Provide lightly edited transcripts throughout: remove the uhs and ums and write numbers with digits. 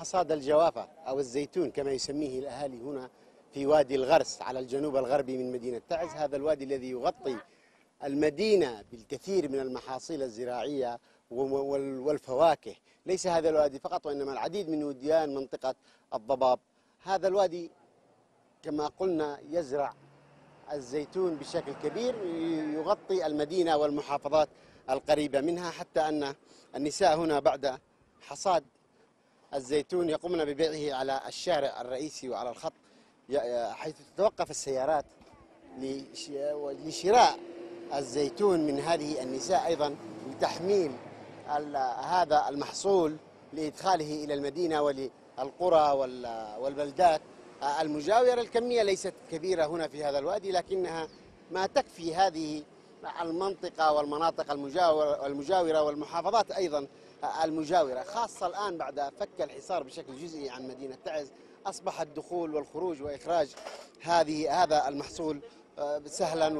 حصاد الجوافة أو الزيتون كما يسميه الأهالي هنا في وادي الغرس على الجنوب الغربي من مدينة تعز. هذا الوادي الذي يغطي المدينة بالكثير من المحاصيل الزراعية والفواكه. ليس هذا الوادي فقط وإنما العديد من وديان منطقة الضباب. هذا الوادي كما قلنا يزرع الزيتون بشكل كبير، يغطي المدينة والمحافظات القريبة منها، حتى أن النساء هنا بعد حصاد الزيتون يقومن ببيعه على الشارع الرئيسي وعلى الخط، حيث تتوقف السيارات لشراء الزيتون من هذه النساء، أيضا لتحميل هذا المحصول لإدخاله إلى المدينة وللقرى والبلدات المجاورة. الكمية ليست كبيرة هنا في هذا الوادي، لكنها ما تكفي هذه المنطقة والمناطق المجاورة والمحافظات أيضا المجاورة، خاصة الآن بعد فك الحصار بشكل جزئي عن مدينة تعز. أصبح الدخول والخروج وإخراج هذا المحصول سهلا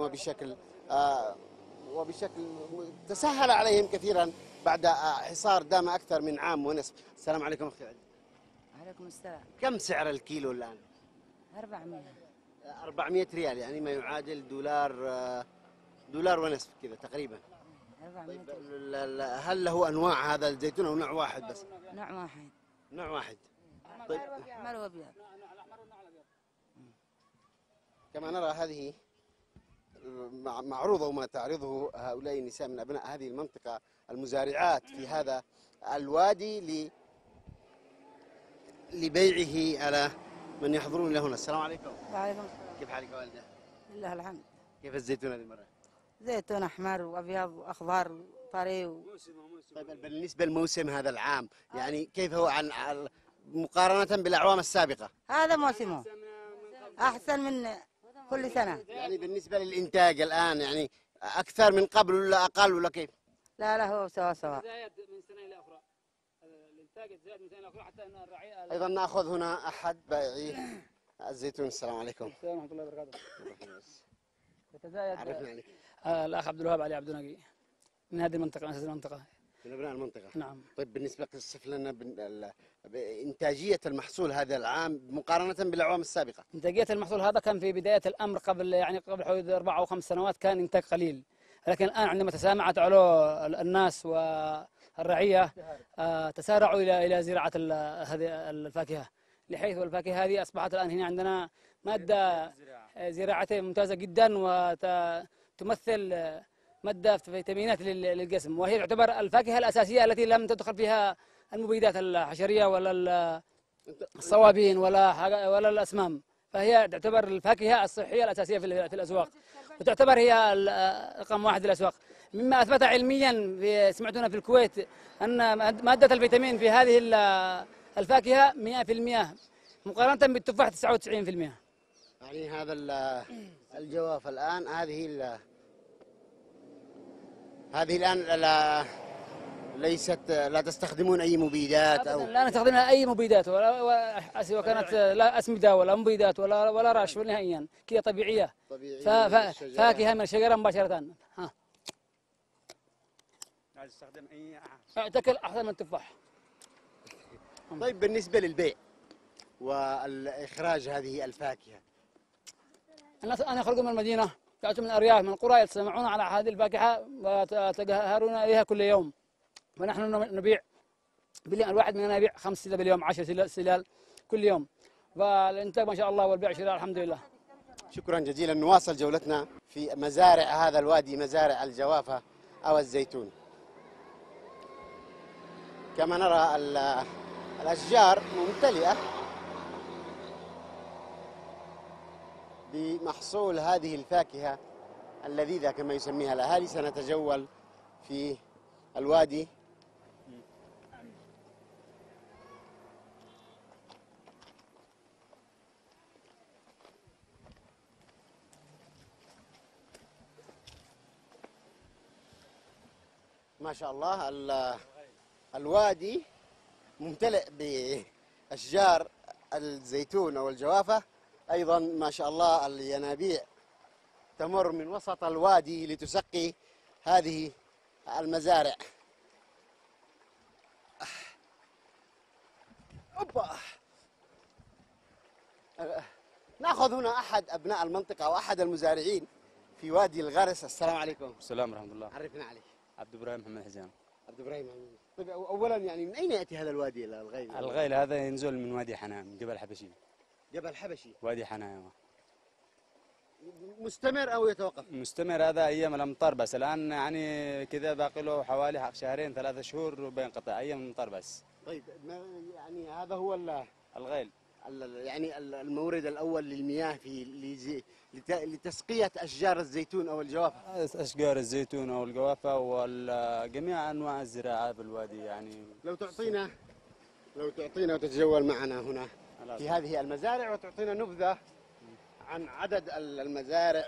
وبشكل تسهل عليهم كثيرا بعد حصار دام أكثر من عام ونصف. السلام عليكم أختي عدي. عليكم السلام. كم سعر الكيلو الآن؟ 400. 400 ريال، يعني ما يعادل دولار ونصف كذا تقريبا. 400. طيب هل له أنواع هذا الزيتون أو نوع واحد بس؟ نوع واحد. نوع واحد. طيب أحمر وأبيض. كما نرى هذه معروضة وما تعرضه هؤلاء النساء من أبناء هذه المنطقة المزارعات في هذا الوادي لبيعه على من يحضرون له هنا. السلام عليكم. وعليكم السلام. كيف حالك والدة؟ لله الحمد. كيف الزيتون هذه المرة؟ زيتون أحمر وأبيض وأخضر وطري طيب بالنسبة للموسم هذا العام يعني كيف هو مقارنة بالأعوام السابقة؟ هذا موسمه أحسن من كل سنة. يعني بالنسبة للإنتاج الآن يعني أكثر من قبل ولا أقل ولا كيف؟ لا هو سوا. زايد من سنة إلى أخرى. الإنتاج زايد من سنة إلى أخرى حتى أن الرعية. أيضا نأخذ هنا أحد بائعي الزيتون. السلام عليكم. السلام ورحمة الله وبركاته. يتزايد. عرفنا عليك. الأخ عبد الوهاب علي عبد النقي من هذه المنطقة، من هذه المنطقة. من أبناء المنطقة. نعم. طيب بالنسبة قصف لنا إنتاجية المحصول هذا العام مقارنة بالأعوام السابقة. إنتاجية المحصول هذا كان في بداية الأمر قبل حوالي 4 أو 5 سنوات كان إنتاج قليل، لكن الآن عندما تسامعت على الناس والرعية تسارعوا إلى زراعة هذه الفاكهة، لحيث الفاكهة هذه أصبحت الآن هنا عندنا مادة زراعتها ممتازة جدا وتمثل مادة فيتامينات للجسم، وهي تعتبر الفاكهة الأساسية التي لم تدخل فيها المبيدات الحشرية ولا الصوابين ولا الأسمام، فهي تعتبر الفاكهة الصحية الأساسية في الأسواق، وتعتبر هي رقم 1 في الأسواق، مما أثبت علميا سمعتنا في الكويت أن مادة الفيتامين في هذه الفاكهة 100% مقارنة بالتفاح 99%. يعني هذا الجواف الآن هذه الآن لا تستخدمون أي مبيدات أو لا نستخدم أي مبيدات ولا كانت لا أسمدة ولا مبيدات ولا رش نهائيا، كذا طبيعية فاكهة من الشجرة مباشرة. ها لا تستخدم أي تاكل أحسن من التفاح. طيب بالنسبة للبيع والإخراج هذه الفاكهة، الناس الآن يخرجون من المدينة، يأتون من الأرياف من القرى يتسمعون على هذه الفاكهة ويتجاهرون إليها كل يوم، ونحن نبيع الواحد مننا يبيع 5 سلال باليوم، 10 سلال كل يوم، فالإنتاج ما شاء الله والبيع شراء الحمد لله. شكرا جزيلا. نواصل جولتنا في مزارع هذا الوادي، مزارع الجوافة أو الزيتون. كما نرى الأشجار ممتلئة بمحصول هذه الفاكهة اللذيذة كما يسميها الأهالي. سنتجول في الوادي ما شاء الله. الوادي ممتلئ بأشجار الزيتون أو الجوافة، أيضا ما شاء الله الينابيع تمر من وسط الوادي لتسقي هذه المزارع. أوبا. ناخذ هنا أحد أبناء المنطقة وأحد المزارعين في وادي الغرس. السلام عليكم. السلام ورحمة الله. عرفنا عليك. عبد إبراهيم محمد حزام. عبد إبراهيم. طيب أولا يعني من أين يأتي هذا الوادي الغيل؟ الغيل هذا ينزل من وادي حنايا، من جبل حبشي. جبل حبشي. وادي حنايا مستمر أو يتوقف؟ مستمر، هذا أيام الأمطار بس. الآن يعني كذا باقي له حوالي شهرين 3 شهور وبينقطع، أيام الأمطار بس. طيب يعني هذا هو الغيل يعني المورد الأول للمياه لتسقية أشجار الزيتون أو الجوافة. أشجار الزيتون أو الجوافة وجميع أنواع الزراعة بالوادي يعني. لو تعطينا وتتجول معنا هنا في هذه المزارع وتعطينا نبذة عن عدد المزارع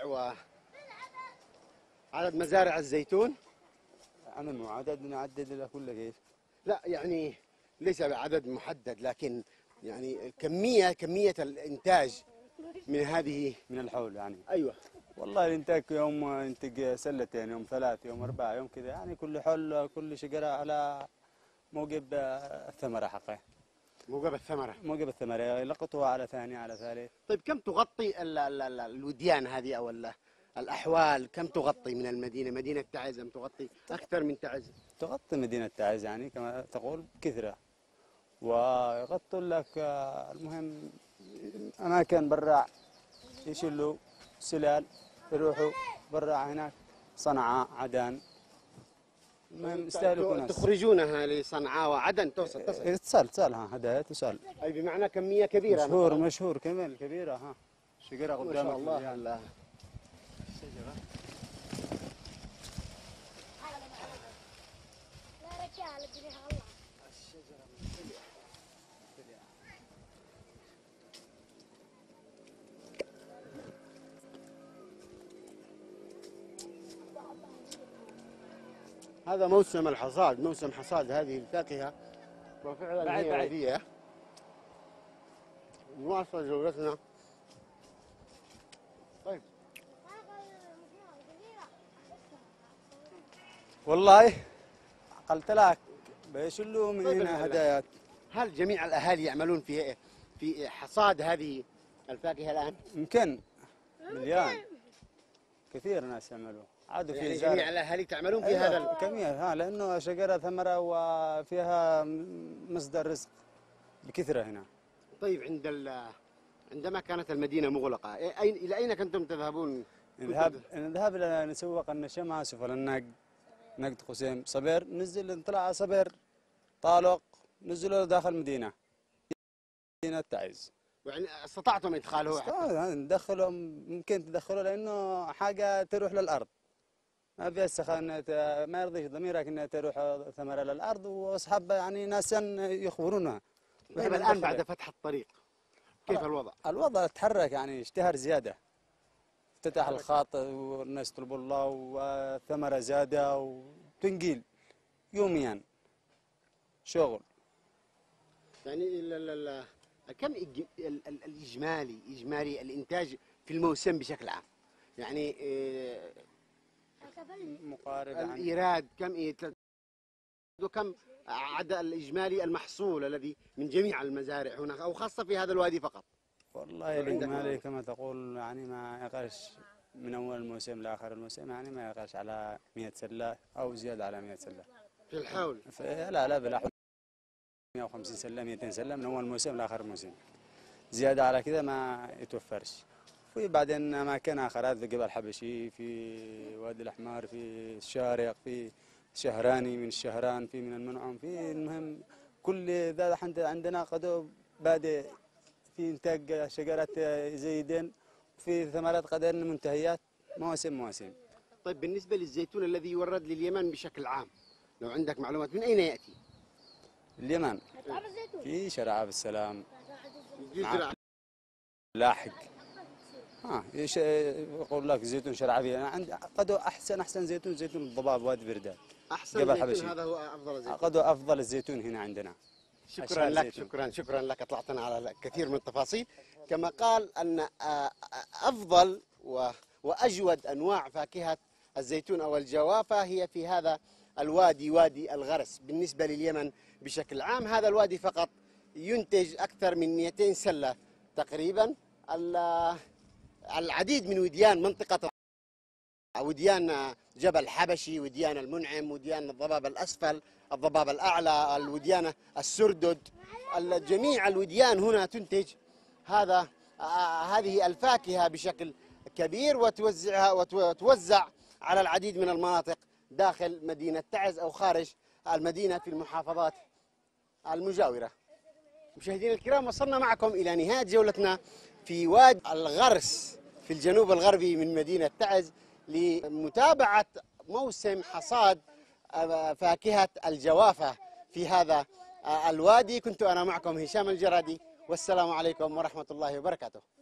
وعدد مزارع الزيتون. عدد نعدد له كل كيف؟ لا يعني ليس بعدد محدد، لكن يعني كمية الإنتاج من هذه من الحول يعني. أيوة. والله الإنتاج يوم ينتج سلتين، يوم 3، يوم 4، يوم كذا يعني. كل حول كل شجرة على موجب الثمرة حقه. موجب الثمرة يلقطوها على ثاني على ثالث. طيب كم تغطي الوديان هذه أو الأحوال، كم تغطي من المدينة؟ مدينة تعز أم تغطي أكثر من تعز؟ تغطي مدينة تعز يعني كما تقول كثرة، ويغطوا لك المهم أماكن برا يشلوا سلال، يروحوا برا هناك صنعاء عدن. المهم يستهلكوا ناس. تخرجونها لصنعاء وعدن تصل هدايا تصل. أي بمعنى كمية كبيرة. مشهور كمان كبيرة. شجرة قدامك ما شاء الله. الله. هذا موسم الحصاد، موسم حصاد هذه الفاكهة، وفعلا هي ودية. نواصل جولتنا. طيب والله قلت لك بيشلوا من هنا هدايات. هل جميع الأهالي يعملون في حصاد هذه الفاكهة الآن؟ يمكن مليان كثير ناس يعملوا. عادوا في يعني جميع الأهالي تعملون في هذا كمية لأنه شجرة ثمرة وفيها مصدر رزق بكثرة هنا. طيب عندما كانت المدينة مغلقة إلى أين كنتم تذهبون؟ نذهب إلى نسوق النشمة سفل النقد، نقد قسيم صبير، ننزل نطلع صبير طالق، ننزلوا داخل مدينة تعز. يعني استطعتم إدخاله؟ ندخله، ممكن تدخله لأنه حاجة تروح للأرض. ما فيها السخانة، ما يرضيش ضميرك انها تروح ثمرة للأرض، واصحاب يعني ناس يخبرونها. طيب الآن بعد فتح الطريق كيف الوضع؟ الوضع تحرك يعني، اشتهر زيادة. افتتح الخط والناس يطلبوا الله، والثمرة زادة وتنقيل يوميا شغل. يعني كم إجمالي الإنتاج في الموسم بشكل عام؟ يعني مقارب الإيراد كم عدد الإجمالي المحصول الذي من جميع المزارع هنا أو خاصة في هذا الوادي فقط؟ والله الإجمالي كما تقول يعني ما يقلش من أول الموسم لآخر الموسم، يعني ما يقلش على 100 سلة أو زيادة على 100 سلة في الحول. لا بالأحوال 150 سلة 200 سلة من أول موسم لآخر الموسم. زيادة على كذا ما يتوفرش. في بعدين أماكن آخرات في جبل حبشي، في وادي الأحمر، في الشارق، في شهراني من الشهران، في من المنعم، في المهم كل ذا عندنا قد بادئ في إنتاج شجرات زيدين، في ثمرات قدر منتهيات، مواسم. طيب بالنسبة للزيتون الذي يورد لليمن بشكل عام، لو عندك معلومات من أين يأتي؟ اليمن في شرعة بالسلام لاحق. يقول لك زيتون شرعبي. أنا عندي قد أحسن زيتون الضباب وادي بردان. أحسن زيتون حبشي. هذا هو أفضل زيتون. قد أفضل الزيتون هنا عندنا. شكرا لك. شكرا لك، أطلعتنا على كثير من التفاصيل. كما قال أن أفضل وأجود أنواع فاكهة الزيتون أو الجوافة هي في هذا الوادي، وادي الغرس. بالنسبة لليمن بشكل عام هذا الوادي فقط ينتج أكثر من 200 سلة تقريبا. العديد من وديان منطقة، وديان جبل حبشي، وديان المنعم، وديان الضباب الأسفل، الضباب الأعلى، الوديان السردد، جميع الوديان هنا تنتج هذه الفاكهة بشكل كبير، وتوزع على العديد من المناطق داخل مدينة تعز أو خارج المدينة في المحافظات المجاورة. مشاهدينا الكرام، وصلنا معكم إلى نهاية جولتنا في وادي الغرس في الجنوب الغربي من مدينة تعز لمتابعة موسم حصاد فاكهة الجوافة في هذا الوادي. كنت أنا معكم هشام الجرادي، والسلام عليكم ورحمة الله وبركاته.